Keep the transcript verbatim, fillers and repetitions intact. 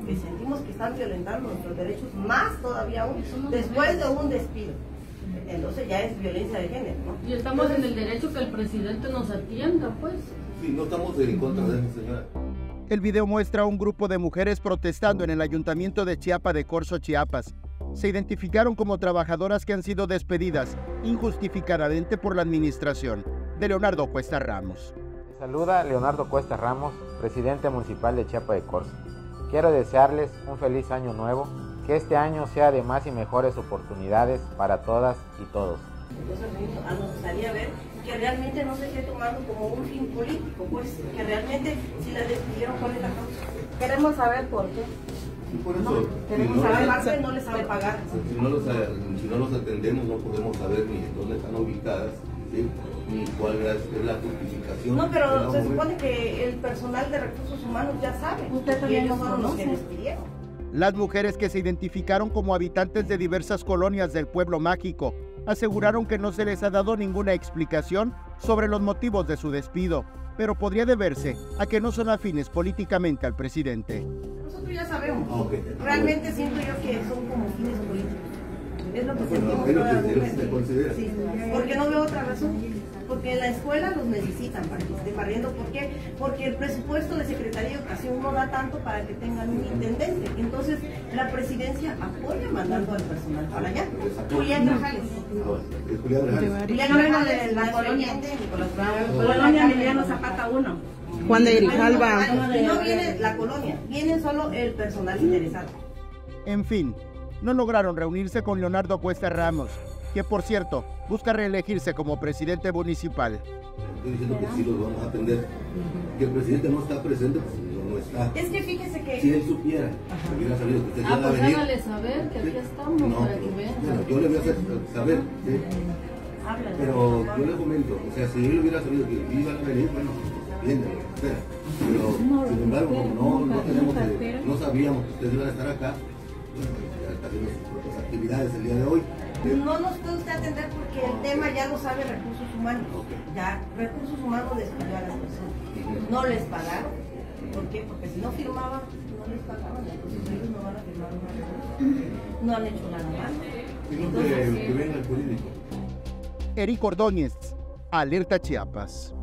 porque sentimos que están violentando nuestros derechos, más todavía aún, después de un despido. Entonces ya es violencia de género, ¿no? Y estamos Entonces, en el derecho que el presidente nos atienda, pues. Sí, no estamos en contra de eso, señora. El video muestra a un grupo de mujeres protestando en el ayuntamiento de Chiapa de Corzo, Chiapas. Se identificaron como trabajadoras que han sido despedidas injustificadamente por la administración de Leonardo Cuesta Ramos. Saluda Leonardo Cuesta Ramos, presidente municipal de Chiapa de Corzo. Quiero desearles un feliz año nuevo, que este año sea de más y mejores oportunidades para todas y todos. Entonces nos gustaría ver que realmente no se esté tomando como un fin político, pues que realmente si la despidieron, ¿cuál es la causa? Queremos saber por qué. Y por eso, no, queremos si no, saber más que no les sabe pagar. Si no, los, si no los atendemos no podemos saber ni dónde están ubicadas, ¿sí? Ni cuál es la justificación. No, pero se supone que el personal de recursos humanos ya sabe. Usted también no fueron los que despidieron. Las mujeres que se identificaron como habitantes de diversas colonias del Pueblo Mágico aseguraron que no se les ha dado ninguna explicación sobre los motivos de su despido, pero podría deberse a que no son afines políticamente al presidente. Nosotros ya sabemos. Okay. Realmente siento yo que son como fines políticos. Es lo que bueno, sentimos es lo todas las que mujeres. se considera. Sí, porque no veo otra razón. Porque en la escuela los necesitan para que estén barriendo. ¿Por qué? Porque el presupuesto de Secretaría de Educación no da tanto para que tengan un intendente. Entonces, la presidencia apoya mandando al personal para allá. Julián Grajales. Julián Grajales. Julián Grajales de la colonia de Colonia Emiliano Zapata uno. Juan de Grijalva. Y no viene la colonia, viene solo el personal interesado. En fin, no lograron reunirse con Leonardo Cuesta Ramos, que por cierto, busca reelegirse como presidente municipal. Estoy diciendo que sí los vamos a atender. Que el presidente no está presente, pues no, no está. Es que fíjese que... Si él supiera, hubiera sabido que usted ah, ya va a pues venir. hágale saber que aquí estamos, no, para pero, que vean. Bueno, yo le voy a hacer saber, ¿sí? Pero yo le comento, o sea, si él hubiera sabido que iban a venir, bueno, bien, espera. Pero, sin embargo, como no, no, tenemos, eh, no sabíamos que ustedes iban a estar acá, bueno, ya está haciendo sus propias actividades el día de hoy. No nos puede usted atender porque el tema ya lo sabe Recursos Humanos. Ya Recursos Humanos despidió a las personas. No les pagaron. ¿Por qué? Porque si no firmaban, no les pagaban. Entonces ellos no van a firmar una recurso. No han hecho nada más. Entonces, que venga el jurídico. Eric Ordóñez, Alerta Chiapas.